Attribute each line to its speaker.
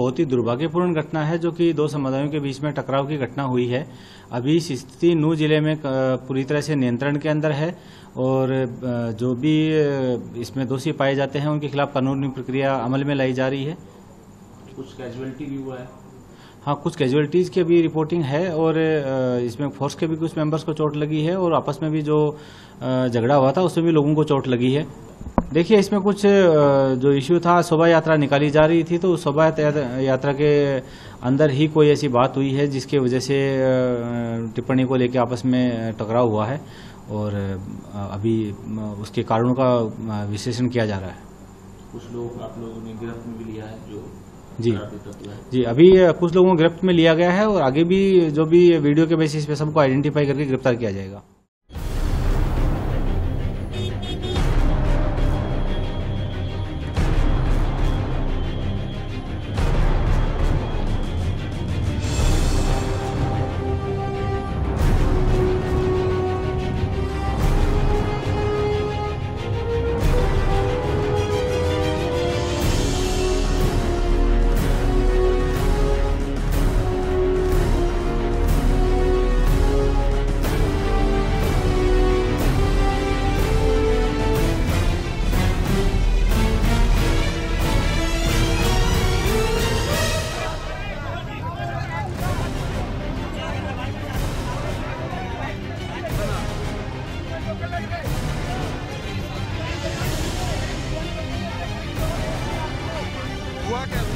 Speaker 1: बहुत ही दुर्भाग्यपूर्ण घटना है जो कि दो समुदायों के बीच में टकराव की घटना हुई है। अभी स्थिति नूह जिले में पूरी तरह से नियंत्रण के अंदर है और जो भी इसमें दोषी पाए जाते हैं उनके खिलाफ कानूनी प्रक्रिया अमल में लाई जा रही है।
Speaker 2: कुछ कैजुअलिटी भी हुआ है?
Speaker 1: हाँ, कुछ कैजुअलिटीज की अभी रिपोर्टिंग है और इसमें फोर्स के भी कुछ मेंबर्स को चोट लगी है और आपस में भी जो झगड़ा हुआ था उसमें भी लोगों को चोट लगी है। देखिए, इसमें कुछ जो इश्यू था, शोभा यात्रा निकाली जा रही थी तो शोभा यात्रा के अंदर ही कोई ऐसी बात हुई है जिसकी वजह से टिप्पणी को लेकर आपस में टकराव हुआ है और अभी उसके कारणों का विश्लेषण किया जा रहा है।
Speaker 2: कुछ लोग आप लोगों ने गिरफ्त में भी लिया है जो
Speaker 1: जी, अभी कुछ लोगों को गिरफ्त में लिया गया है और आगे भी जो भी वीडियो के बेसिस पे सबको आइडेंटिफाई करके गिरफ्तार किया जाएगा।
Speaker 3: हुआ क्या?